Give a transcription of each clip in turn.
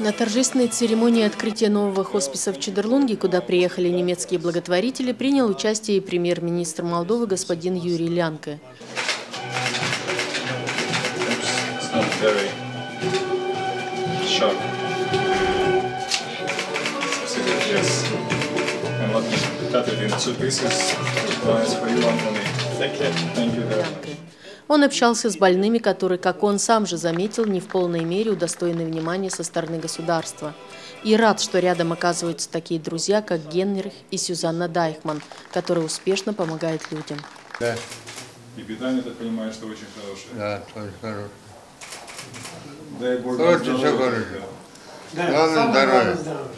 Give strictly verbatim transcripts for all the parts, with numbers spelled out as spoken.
На торжественной церемонии открытия нового хосписа в Чедерлунге, куда приехали немецкие благотворители, принял участие и премьер-министр Молдовы господин Юрий Лянке. Он общался с больными, которые, как он сам же заметил, не в полной мере удостоены внимания со стороны государства. И рад, что рядом оказываются такие друзья, как Генрих и Сюзанна Дайхман, которые успешно помогают людям. Да. И питание, так понимаю, что очень хорошее. Да, очень хорошее. Дай Бог здоровья. Главное здоровье.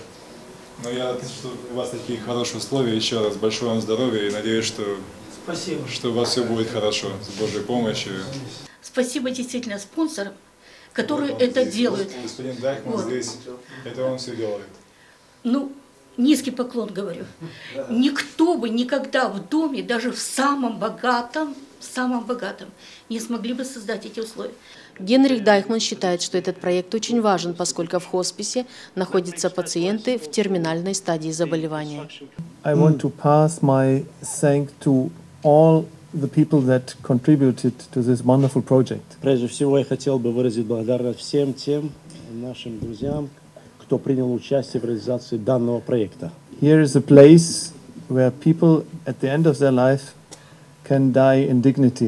Но я рад, что у вас такие хорошие условия. Еще раз большое вам здоровья и надеюсь, что, Спасибо. что у вас все будет хорошо с Божьей помощью. Спасибо действительно спонсорам, которые вот это здесь, делают. Господин Дайхман вот. здесь, это он все делает. Ну, низкий поклон говорю. Да. Никто бы никогда в доме, даже в самом богатом, в самом богатом, не смогли бы создать эти условия. Генрих Дайхман считает, что этот проект очень важен, поскольку в хосписе находятся пациенты в терминальной стадии заболевания. I want to pass my thanks to all the people that contributed to this wonderful project. Прежде всего, я хотел бы выразить благодарность всем тем нашим друзьям, кто принял участие в реализации данного проекта. Here is a place where people at the end of their life can die in dignity.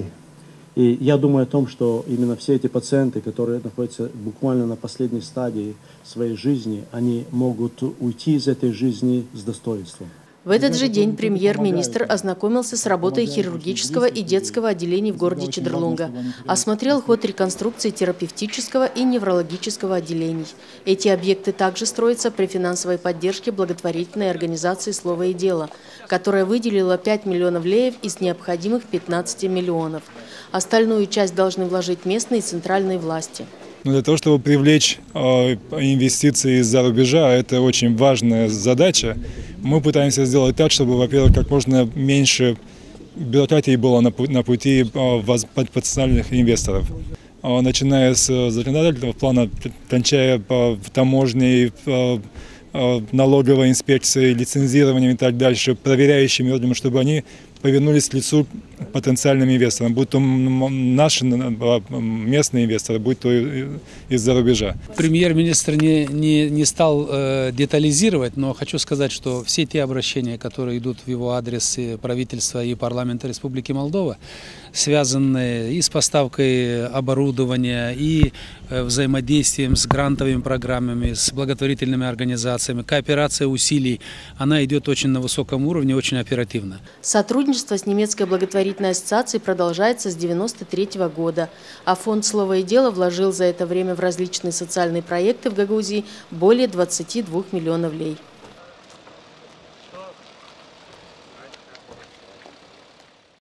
И я думаю о том, что именно все эти пациенты, которые находятся буквально на последней стадии своей жизни, они могут уйти из этой жизни с достоинством. В этот же день премьер-министр ознакомился с работой хирургического и детского отделений в городе Чедерлунга, осмотрел ход реконструкции терапевтического и неврологического отделений. Эти объекты также строятся при финансовой поддержке благотворительной организации «Слово и дело», которая выделила пять миллионов леев из необходимых пятнадцати миллионов. Остальную часть должны вложить местные и центральные власти. Но для того, чтобы привлечь э, инвестиции из-за рубежа, это очень важная задача. Мы пытаемся сделать так, чтобы, во-первых, как можно меньше бюрократии было на, на пути э, потенциальных инвесторов. Э, начиная с законодательного плана, кончая э, таможней, э, э, налоговой инспекцией, лицензированием и так дальше, проверяющими органами, чтобы они повернулись к лицу потенциальным инвесторам, будь то наши местные инвесторы, будь то из-за рубежа. Премьер-министр не, не, не стал э, детализировать, но хочу сказать, что все те обращения, которые идут в его адрес и правительства и парламента Республики Молдова, связанные и с поставкой оборудования, и э, взаимодействием с грантовыми программами, с благотворительными организациями, кооперация усилий, она идет очень на высоком уровне, очень оперативно. Сотрудничество с немецкой благотворительной ассоциацией продолжается с девяносто третьего года, а фонд «Слово и дело» вложил за это время в различные социальные проекты в Гагаузии более двадцати двух миллионов лей.